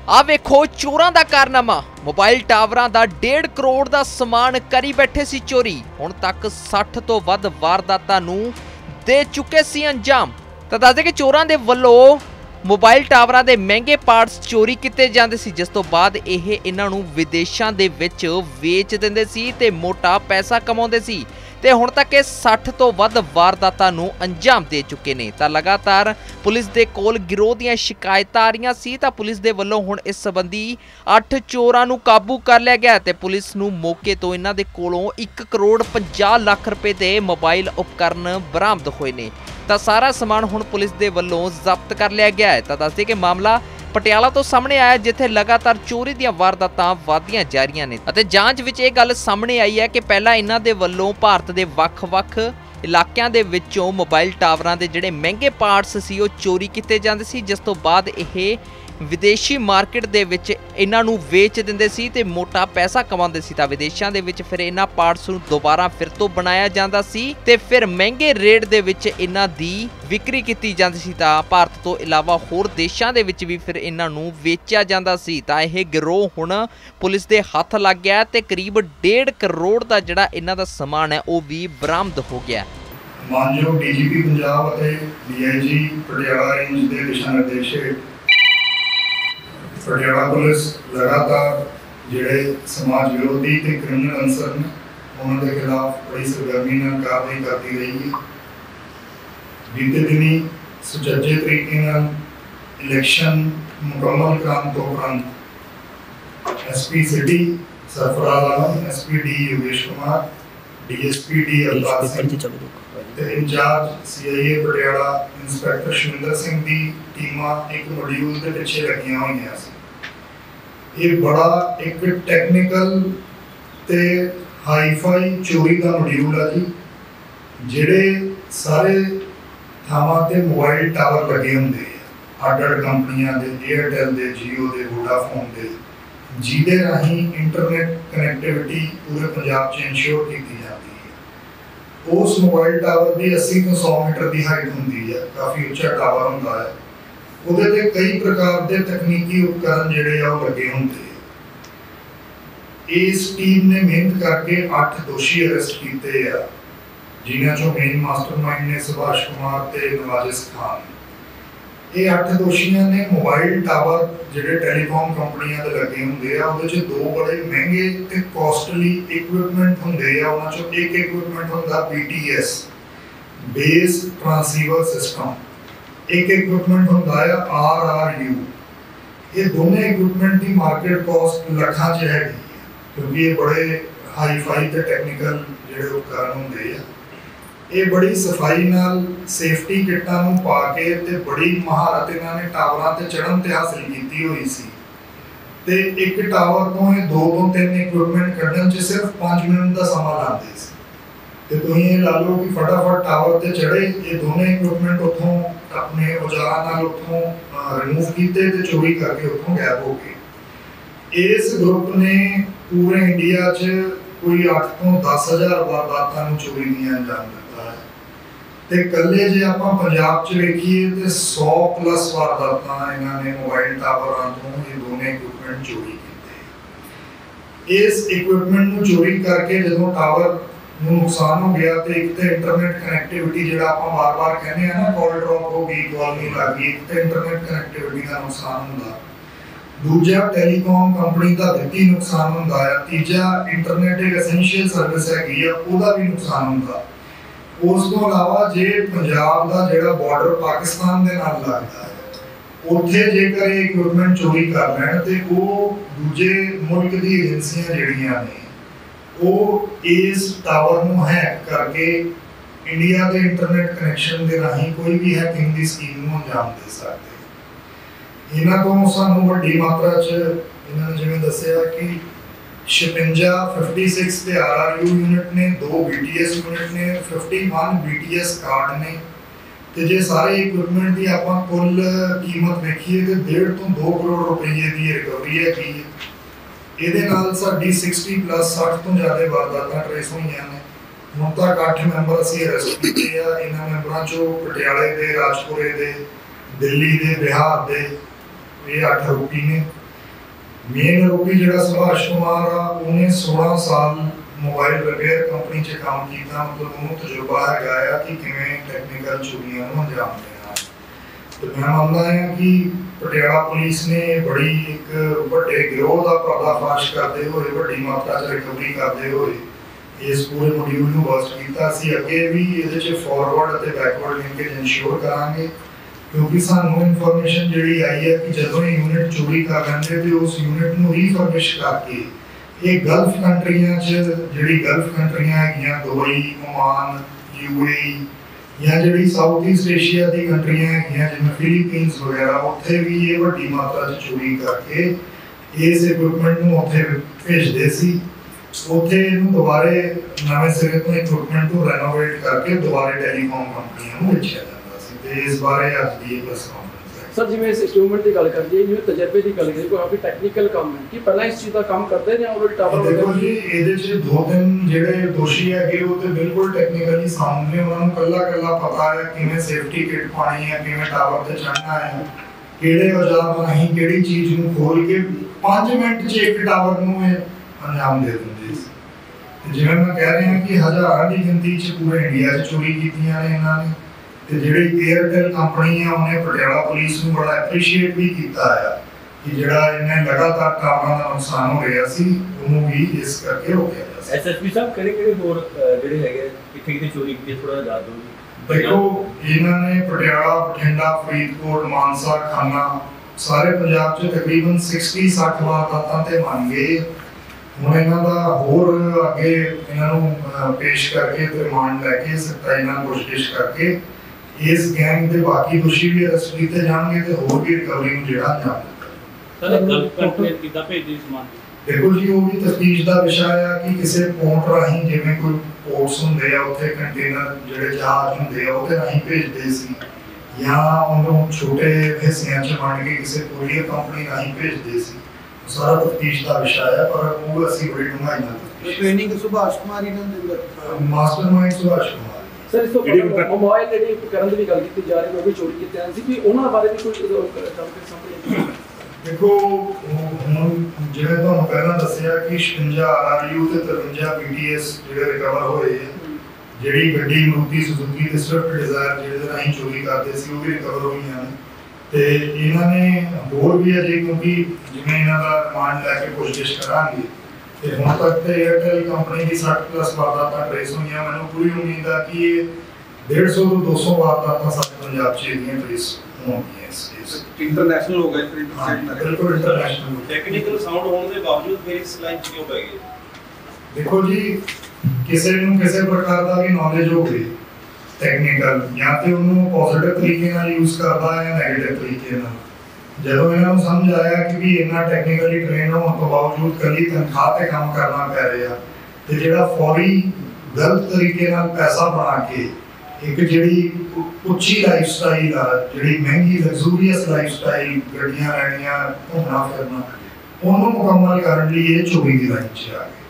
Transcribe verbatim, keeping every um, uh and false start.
आ वेखो चोरां दा कारनामा। मोबाइल टावरां दा डेढ़ करोड़ दा समान करी बैठे सी चोरी। हुण तक साठ तो वध वारदातां नूं दे चुके सी अंजाम। तां दस दे कि चोरां दे वल्लों मोबाइल टावरां दे महंगे पार्ट्स चोरी किते जांदे सी, जिस तो बाद इह इन्हां नूं विदेशां दे विच वेच दिंदे सी ते मोटा पैसा कमाउंदे सी। ते हुण तक ये साठ तो वध वारदातां नूं अंजाम दे चुके ने। तां लगातार पुलिस दे कोल गिरोह दीआं शिकायतां आ रहीआं सी तां पुलिस दे वल्लों हुण इस संबंधी अठ चोरां नूं काबू कर लिया गया ते पुलिस नूं मौके तो इन्हां दे कोलों एक करोड़ पचास लाख रुपए दे मोबाइल उपकरण बरामद होए ने। तां सारा समान हुण पुलिस दे वल्लों जब्त कर लिया गया है। तां दस दे कि मामला पटियाला तो सामने आया, जिथे लगातार चोरी दीआं वारदातां वधदियां जा रहीआं ने अते जांच विच इह गल सामने आई है कि पहलां इन्हां दे वल्लों भारत दे वख-वख इलाकिਆਂ ਦੇ ਵਿੱਚੋਂ मोबाइल टावरां ਦੇ ਜਿਹੜੇ ਮਹਿੰਗੇ ਪਾਰਟਸ ਸੀ ਉਹ ਚੋਰੀ ਕੀਤੇ ਜਾਂਦੇ ਸੀ, ਜਿਸ ਤੋਂ ਬਾਅਦ ਇਹ ਵਿਦੇਸ਼ੀ ਮਾਰਕੀਟ ਦੇ ਵਿੱਚ ਇਹਨਾਂ ਨੂੰ ਵੇਚ ਦਿੰਦੇ ਸੀ ਤੇ ਮੋਟਾ ਪੈਸਾ ਕਮਾਉਂਦੇ ਸੀ। ਤਾਂ ਵਿਦੇਸ਼ਾਂ ਦੇ ਵਿੱਚ ਫਿਰ ਇਹਨਾਂ ਪਾਰਟਸ ਨੂੰ ਦੁਬਾਰਾ ਫਿਰ ਤੋਂ ਬਣਾਇਆ ਜਾਂਦਾ ਸੀ ਤੇ ਫਿਰ ਮਹਿੰਗੇ ਰੇਟ ਦੇ ਵਿੱਚ ਇਹਨਾਂ ਦੀ ਵਿਕਰੀ ਕੀਤੀ ਜਾਂਦੀ ਸੀ। ਤਾਂ ਭਾਰਤ ਤੋਂ ਇਲਾਵਾ ਹੋਰ ਦੇਸ਼ਾਂ ਦੇ ਵਿੱਚ ਵੀ ਫਿਰ ਇਹਨਾਂ ਨੂੰ ਵੇਚਿਆ ਜਾਂਦਾ ਸੀ। ਤਾਂ ਇਹ ਗਿਰੋਹ ਹੁਣ ਪੁਲਿਸ ਦੇ ਹੱਥ ਲੱਗ ਗਿਆ ਤੇ ਕਰੀਬ डेढ़ ਕਰੋੜ ਦਾ ਜਿਹੜਾ ਇਹਨਾਂ ਦਾ ਸਮਾਨ ਹੈ ਉਹ ਵੀ ਬਰਾਮਦ ਹੋ ਗਿਆ। ਮਾਨਯੋਗ ਡੀਜੀਪੀ ਪੰਜਾਬ ਅਤੇ ਡੀਆਈਜੀ ਪਟਿਆਲਾ ਰੇਂਜ ਦੇ ਦਿਸ਼ਾ ਨਿਰਦੇਸ਼ पटियाला पुलिस लगातार जोड़े समाज विरोधी ते क्रिमिनल अंसर ने उन्होंने खिलाफ बड़ी सरगर्मी नाल कार्रवाई करती रही है। बीते दिनी सुचज्जे तरीके नाल इलैक्शन मुकम्मल कराने तो उपरंत S P city Sarfaraz Alam, S P D Yogesh Kumar, D S P D Avtar Singh ते incharge C I A Patiala inspector Shavinder Singh की टीमां एक मॉड्यूल के पिछे लगियां हुई सी। ये बड़ा एक टैक्नीकल ते हाईफाई चोरी का मॉड्यूल है जी, जेड़े सारे थावां ते मोबाइल टावर लगे होंदे अड अड कंपनियां दे, एयरटेल दे, जियो दे, वोडाफोन दे, जिहदे राहीं इंटरनेट कनैक्टिविटी पूरे पंजाब च इंश्योर की जाती है। उस मोबाइल टावर की अस्सी तो सौ मीटर की हाइट होंदी है, काफ़ी उच्चा टावर होंदा है। ਉਹਦੇ ਤੇ कई प्रकार के तकनीकी उपकरण ਜਿਹੜੇ ਆ ਉਹ ਲੱਗੇ ਹੁੰਦੇ ਇਸ ਟੀਮ ਨੇ ਮਿਹਨਤ ਕਰਕੇ ਅੱਠ ਦੋਸ਼ੀ ਅਰੈਸਟ ਕੀਤੇ ਆ, ਜਿਨ੍ਹਾਂ ਚੋਂ ਮੇਨ ਮਾਸਟਰਮਾਈਂਡ ਨੇ ਸੁਭਾਸ਼ ਕੁਮਾਰ ਤੇ ਨਵਾਜ਼ਿਸ ਖਾਨ। ਇਹ ਅੱਠ ਦੋਸ਼ੀਆਂ ਨੇ ਮੋਬਾਈਲ ਟਾਵਰ ਜਿਹੜੇ ਟੈਲੀਕਾਮ ਕੰਪਨੀਆਂ ਦੇ ਲੱਗੇ ਹੁੰਦੇ ਆ ਉਹਦੇ ਚ ਦੋ ਬੜੇ ਮਹਿੰਗੇ ਤੇ ਕਾਸਟਲੀ ਇਕਵਿਪਮੈਂਟ ਹੁੰਦੇ ਆ। ਉਹਨਾਂ ਚੋਂ ਇੱਕ ਇਕਵਿਪਮੈਂਟ ਹੁੰਦਾ B T S base transceiver system, एक इक्विपमेंट होता है आर आर यू। ये दोनों इक्विपमेंट की मार्केट कॉस्ट लाखां च है, क्योंकि ये बड़े हाई फाई ते टेक्निकल जिहड़े उपकरण होंदे आ। ये बड़ी सफाई नाल सेफ्टी किटां नूं पा के ते बड़ी महारत इन्हां ने टावरां ते चढ़न ते हासिल कीती होई सी ते एक टावर तो ये दो तो तीन इक्विपमेंट कढण च सिर्फ पाँच मिनट का समा लांदे सी। ते तुसीं ये ला लो कि फटाफट टावर ते चढ़े, ये दोनों इक्विपमेंट उत्थों अपने औजारां नाल उत्थों रिमूव कीते ते चोरी करके उत्थों गायब हो गए। इस ग्रुप ने पूरे इंडिया च कोई अठ तो दस हज़ार वारदातां नूं चोरी दियां अंजाम दित्ता है ते कल्ले जे आपां पंजाब च वेखीए ते सौ प्लस वारदातां इन्हां ने मोबाइल टावरां तों ये दोनों इक्विपमेंट चोरी कीते। इस इक्विपमेंट नूं चोरी करके जदों टावर नुकसान हो गया तो एक तो इंटरनेट कनैक्टिविटी जो आप बार बार कहने हैं ना, कॉल ड्रॉप हो गई, कॉल नहीं लग गई, एक तो इंटरनेट कनैक्टिविटी का नुकसान होगा, दूजा टेलीकॉम कंपनी का वित्ती नुकसान होता है, तीजा इंटरनेट एक एसेंशियल सर्विस है उसका भी नुकसान होगा। उस तो अलावा जे पंजाब का जो बॉर्डर पाकिस्तान के नाल लगता है उत्थे जेकर इक्विपमेंट चोरी कर लैन तो वो दूजे मुल्क की एजेंसियां जिहड़ियां ने वो इस टावर नूं हैक करके इंडिया के इंटरनेट कनैक्शन के राही कोई भी हैकिंग की स्कीम नूं अंजाम दे सकते। इन्हां तों सानूं वड्डी मात्रा च इन्हां ने जिवें दस्सिया कि छप्पन फिफ्टी सिक्स ते आर आर यू यूनिट ने, दो बी टी एस यूनिट ने, fifty one B T S card ने ते जे सारे इक्विपमेंट की आपां कुल कीमत देखीए तो डेढ़ तो दो करोड़ रुपये की रिकवरी है की ਇਹਦੇ ਨਾਲ ਸਾਡੀ साठ प्लस साठ ਤੋਂ ਜ਼ਿਆਦਾ ਵਾਰਦਾਤਾਂ ਟ੍ਰੇਸ ਹੋਈਆਂ ਨੇ। ਹੁਣ ਤੱਕ ਅੱਠ ਮੈਂਬਰ ਅਸੀਂ ਅਰੈਸਟ ਕੀਤੇ ਆ। ਇਹਨਾਂ ਮੈਂਬਰਾਂ ਚੋਂ ਪਟਿਆਲੇ ਦੇ, ਰਾਜਪੁਰੇ ਦੇ, ਦਿੱਲੀ ਦੇ, ਬਿਹਾਰ ਦੇ ਇਹ ਅੱਠ ਆਰੋਪੀ ਨੇ। ਮੇਨ ਆਰੋਪੀ ਜਿਹੜਾ ਸੁਭਾਸ਼ ਕੁਮਾਰ ਆ ਉਹਨੇ सोलह ਸਾਲ ਮੋਬਾਈਲ ਰਿਪੇਅਰ ਕੰਪਨੀ 'ਚ ਕੰਮ ਕੀਤਾ, ਮਤਲਬ ਉਹਨੂੰ ਤਜਰਬਾ ਹੈਗਾ ਆ ਕਿ ਕਿਵੇਂ ਟੈਕਨੀਕਲ ਚੋਰੀਆਂ ਨੂੰ ਅੰਜਾਮ ਦੇਣਾ। ਤੇ ਮੈਂ ਮੰਨਦਾ ਹਾਂ ਕਿ ਪਟਿਆਲਾ ਪੁਲਿਸ ਨੇ ਬੜੀ ਇੱਕ ਵੱਡੇ ਗਿਰੋਹ ਦਾ ਪਰਦਾਫਾਸ਼ ਕਰਦੇ ਹੋਏ, ਵੱਡੀ ਮਾਤਰਾ 'ਚ ਰਿਕਵਰੀ ਕਰਦੇ ਹੋਏ ਇਸ ਪੂਰੇ ਮੋਡਿਊਲ ਨੂੰ ਬਸਟ ਕੀਤਾ। ਅਸੀਂ ਅੱਗੇ ਵੀ ਇਹਦੇ 'ਚ ਫਾਰਵਰਡ ਅਤੇ ਬੈਕਵਰਡ ਲਿੰਕੇਜ ਇਨਸ਼ੋਰ ਕਰਾਂਗੇ, ਕਿਉਂਕਿ ਸਾਨੂੰ ਇਨਫੋਰਮੇਸ਼ਨ ਜਿਹੜੀ ਆਈ ਹੈ ਕਿ ਜਦੋਂ ਇਹ ਯੂਨਿਟ ਚੋਰੀ ਕਰ ਲੈਂਦੇ ਤੇ ਉਸ ਯੂਨਿਟ ਨੂੰ ਰੀਫਰਬਿਸ਼ ਕਰਕੇ ਇਹ ਗਲਫ ਕੰਟਰੀਆਂ 'ਚ, ਜਿਹੜੀ ਗਲਫ ਕੰਟਰੀਆਂ ਹੈਗੀਆਂ Dubai, Oman, U A E ਜਾਂ ਜਿਹੜੀ ਸਾਊਥ ਈਸਟ ਏਸ਼ੀਆ ਦੀ ਕੰਟਰੀਆਂ ਹੈਗੀਆਂ ਜਿਵੇਂ ਫਿਲੀਪੀਨਸ ਵਗੈਰਾ, ਉੱਥੇ ਵੀ ਇਹ ਵੱਡੀ ਮਾਤਰਾ 'ਚ ਚੋਰੀ ਕਰਕੇ ਇਸ ਇਕਵਿਪਮੈਂਟ ਨੂੰ ਉੱਥੇ ਭੇਜਦੇ ਸੀ। ਉੱਥੇ ਇਹਨੂੰ ਦੁਬਾਰੇ ਨਵੇਂ ਸਿਰੇ ਤੋਂ ਇਕਵਿਪਮੈਂਟ ਨੂੰ ਰੈਨੋਵੇਟ ਕਰਕੇ ਦੁਬਾਰੇ ਟੈਲੀਕਾਮ ਕੰਪਨੀਆਂ ਨੂੰ ਵੇਚਿਆ ਜਾਂਦਾ ਸੀ। ਤੇ ਇਸ ਬਾਰੇ ਅੱਜ ਦੀ ਪ੍ਰੈਸ ਕਾਨਫਰੰਸ ਸਰ, ਜਿਵੇਂ ਇਸ ਇਕਵਿਪਮੈਂਟ ਦੀ ਗੱਲ ਕਰੀਏ, ਜਿਵੇਂ ਤਜਰਬੇ ਦੀ ਗੱਲ ਕਰੀਏ, ਕੋਈ ਕਾਫੀ ਟੈਕਨੀਕਲ ਕੰਮ ਹੈ ਕਿ ਪਹਿਲਾਂ ਇਸ ਚੀਜ਼ ਦਾ ਕੰਮ ਕਰਦੇ ਜਾਂ ਉਹ ਟਾਵਰ ਵਗੈਰਾ? ਦੇਖੋ ਜੀ, ਇਹਦੇ 'ਚ ਦੋ ਤਿੰਨ ਜਿਹੜੇ ਦੋਸ਼ੀ ਹੈਗੇ ਉਹ ਤੇ ਬਿਲਕੁਲ ਟੈਕਨੀਕਲੀ ਸਾਊਂਡ ਨੇ, ਉਹਨਾਂ ਨੂੰ ਕੱਲਾ ਕੱਲਾ ਪਤਾ ਹੈ ਕਿਵੇਂ ਸੇਫਟੀ ਕਿਟ ਪਾਣੀ ਹੈ, ਕਿਵੇਂ ਟਾਵਰ ਤੇ ਚੜ੍ਹਨਾ ਹੈ, ਕਿਹੜੇ ਔਜ਼ਾਰ ਰਾਹੀਂ ਕਿਹੜੀ ਚੀਜ਼ ਨੂੰ ਖੋਲ ਕੇ ਪੰਜ ਮਿੰਟ 'ਚ ਇੱਕ ਟਾਵਰ ਨੂੰ ਇਹ ਅੰਜਾਮ ਦੇ ਦਿੰਦੇ ਸੀ। ਤੇ ਜਿਵੇਂ ਮੈਂ ਕਹਿ ਰਿਹਾ ਕਿ ਹਜ਼ਾਰਾਂ ਦੀ ਗਿਣਤੀ 'ਚ ਪੂਰੇ ਇੰਡੀਆ 'ਚ ਚੋਰੀ ਕੀਤੀਆਂ ਨੇ ਇਹਨਾਂ ਨੇ। ਤੇ ਜਿਹੜੀ ਏਅਰਟੈਲ ਕੰਪਨੀ ਆ ਉਹਨੇ ਪਟਿਆਲਾ ਪੁਲਿਸ ਨੂੰ ਬੜਾ ਐਪਰੀਸ਼ੀਏਟ ਵੀ ਕੀਤਾ ਆ ਕਿ ਜਿਹੜਾ ਇਹਨੇ ਲਗਾਤਾਰ ਟਾਵਰਾਂ ਦਾ ਨੁਕਸਾਨ ਹੋ ਰਿਹਾ ਸੀ ਉਹਨੂੰ ਵੀ ਇਸ ਕਰਕੇ ਰੋਕਿਆ ਜਾ ਸਕੇ। ਐਸਐਸਪੀ ਸਾਹਿਬ ਕਿਹੜੇ ਕਿਹੜੇ ਹੋਰ ਜਿਹੜੇ ਹੈਗੇ ਕਿੱਥੇ ਕਿੱਥੇ ਚੋਰੀ ਕੀਤੀ ਥੋੜਾ ਦੱਸ ਦਿਓ। ਦੇਖੋ, ਇਹਨਾਂ ਨੇ ਪਟਿਆਲਾ, ਬਠਿੰਡਾ, ਫਰੀਦਕੋਟ, ਮਾਨਸਾ, ਖੰਨਾ ਸਾਰੇ ਪੰਜਾਬ 'ਚ ਤਕਰੀਬਨ ਸਾठ ਸੱਠ ਵਾਰਦਾਤਾਂ ਤੇ ਮੰਨ ਗਏ। ਹੁਣ ਇਹਨਾਂ ਦਾ ਹੋਰ ਅੱਗੇ ਇਹਨਾਂ ਨੂੰ ਪੇਸ਼ ਕਰਕੇ ਤੇ ਰਿਮਾਂਡ ਲੈ ਕੇ ਸਖਤਾਈ ਨਾਲ ਪੁੱਛਗਿੱਛ ਕਰਕੇ ਇਸ ਗੈਂਗ ਦੇ ਬਾਕੀ ਦੋਸ਼ੀ ਵੀ ਅਰੈਸਟ ਕੀਤੇ ਜਾਣਗੇ ਤੇ ਹੋਰ ਵੀ ਰਿਕਵਰੀ ਨੂੰ ਜਿਹੜਾ ਅੰਜਾਮ ਦਿੱਤਾ। ਸਰ, ਗਲਤ ਕੰਟਰੀ ਕਿੱਦਾਂ ਭੇਜਦੇ ਸਮਾਨ? ਦੇਖੋ ਜੀ, ਉਹ ਵੀ ਤਫਤੀਸ਼ ਦਾ ਵਿਸ਼ਾ ਆ ਕਿ ਕਿਸੇ ਪੋਰਟ ਰਾਹੀਂ, ਜਿਵੇਂ ਕੋਈ ਪੋਰਟਸ ਹੁੰਦੇ ਆ ਉੱਥੇ ਕੰਟੇਨਰ ਜਿਹੜੇ ਜਹਾਜ਼ ਹੁੰਦੇ ਆ ਉਹਦੇ ਰਾਹੀਂ ਭੇਜਦੇ ਸੀ, ਜਾਂ ਉਹਨੂੰ ਛੋਟੇ ਹਿੱਸਿਆਂ 'ਚ ਵੰਡ ਕੇ ਕਿਸੇ ਕੋਰੀਅਰ ਕੰਪਨੀ ਰਾਹੀਂ ਭੇਜਦੇ ਸੀ। ਸਾਰਾ ਤਫਤੀਸ਼ ਦਾ ਵਿਸ਼ਾ ਆ, ਪਰ ਉਹ ਅਸੀਂ ਬੜੀ ਡੂੰਘਾਈ ਨਾਲ ਟ੍ਰੇਨਿੰਗ ਸੁਭਾਸ਼ ਕੁਮਾਰ ਇਹਨਾਂ ਦੇ ਮਾਸਟਰਮਾਈਂਡ ਸੁਭਾਸ਼ ਕੁਮਾਰ। ਸਰ, ਇਸ ਤੋਂ ਮੋਬਾਈਲ ਜਿਹੜੀ ਕਰਨ ਦੀ ਵੀ ਗੱਲ ਕੀਤੀ ਜਾ ਰਹੀ ਹੈ, ਉਹ ਵੀ ਚੋਰੀ ਕੀਤੇ ਜਾਂਦੇ ਸੀ, ਵੀ ਉਹਨਾਂ ਬਾਰੇ ਵੀ ਕੋਈ ਜਾਣਕਾਰੀ ਸਾਹਮਣੇ? ਦੇਖੋ, ਹੁਣ ਜਿਵੇਂ ਤੁਹਾਨੂੰ ਪਹਿਲਾਂ ਦੱਸਿਆ ਕਿ ਛਪੰਜਾ ਆਰ ਯੂ ਤੇ ਤਰਵੰਜਾ ਪੀ ਟੀ ਐਸ ਜਿਹੜੇ ਰਿਕਵਰ ਹੋਏ, ਜਿਹੜੀ ਗੱਡੀ ਮਾਰੂਤੀ ਸੁਜ਼ੂਕੀ ਤੇ ਸਵਿਫਟ ਡਿਜ਼ਾਇਰ ਜਿਹਦੇ ਰਾਹੀਂ ਚੋਰੀ ਕਰਦੇ ਸੀ ਉਹ ਵੀ ਰਿਕਵਰ ਹੋਈਆਂ ਨੇ। ਤੇ ਇਹਨਾਂ ਨੇ ਹੋਰ ਵੀ ਅਜੇ, ਕਿਉਂਕਿ ਜਿਵੇਂ ਇਹਨਾਂ ਦਾ ਰਿਮਾਂਡ ਲੈ ਕੇ ਪੁੱਛਗਿੱਛ ਕਰਾਂਗੇ ਤੇ ਹੁਣ ਤੱਕ ਤੇ ਏਅਰਟੈਲ ਕੰਪਨੀ ਦੀ ਸੱਠ ਪਲੱਸ ਵਾਰਦਾਤਾਂ ਟ੍ਰੇਸ ਹੋਈਆਂ। ਮੈਨੂੰ ਪੂਰੀ ਉਮੀਦ ਆ ਕਿ ਇਹ ਡੇਢ ਸੌ ਤੋਂ ਦੋ ਸੌ ਵਾਰਦਾਤਾਂ ਸਾਡੇ ਪੰਜਾਬ 'ਚ ਇਹਦੀਆਂ ਟ੍ਰੇਸ ਹੋਣਗੀਆਂ। ਇੰਟਰਨੈਸ਼ਨਲ ਹੋ ਗਏ, ਬਿਲਕੁਲ ਇੰਟਰਨੈਸ਼ਨਲ। ਟੈਕਨੀਕਲ ਸਾਊਂਡ ਹੋਣ ਦੇ ਬਾਵਜੂਦ ਫਿਰ ਇਸ ਲਾਈਨ 'ਚ ਕਿਉਂ ਪੈ ਗਏ? ਦੇਖੋ ਜੀ, ਕਿਸੇ ਨੂੰ ਕਿਸੇ ਪ੍ਰਕਾਰ ਦਾ ਵੀ ਨੌਲੇਜ ਹੋਵੇ ਟੈਕਨੀਕਲ, ਜਾਂ ਤੇ ਉਹਨੂੰ ਪੋਜ਼ਿਟਿਵ ਤਰੀਕੇ ਨਾਲ ਯੂਜ਼ ਕਰਦਾ ਹੈ, ਨੈਗੇਟਿਵ ਤਰੀਕੇ ਨਾਲ। ਜਦੋਂ ਇਹਨਾਂ ਨੂੰ ਸਮਝ ਆਇਆ ਕਿ ਵੀ ਇੰਨਾ ਟੈਕਨੀਕਲੀ ਟ੍ਰੇਨ ਹੋਣ ਤੋਂ ਬਾਵਜੂਦ ਕੱਲੀ ਤਨਖਾਹ ਤੇ ਕੰਮ ਕਰਨਾ ਪੈ ਰਿਹਾ ਤੇ ਜਿਹੜਾ ਫੌਰੀ ਗਲਤ ਤਰੀਕੇ ਨਾਲ ਪੈਸਾ ਬਣਾ ਕੇ ਇੱਕ ਜਿਹੜੀ ਉੱਚੀ ਲਾਈਫ ਸਟਾਈਲ ਆ, ਜਿਹੜੀ ਮਹਿੰਗੀ ਲਗਜ਼ੂਰੀਅਸ ਲਾਈਫ ਸਟਾਈਲ, ਗੱਡੀਆਂ ਲੈਣੀਆਂ, ਘੁੰਮਣਾ ਫਿਰਨਾ, ਉਹਨੂੰ ਮੁਕੰਮਲ ਕਰਨ ਲਈ ਇਹ ਚੋਰੀ ਦੀ ਲਾਈਨ 'ਚ ਆ ਗਏ।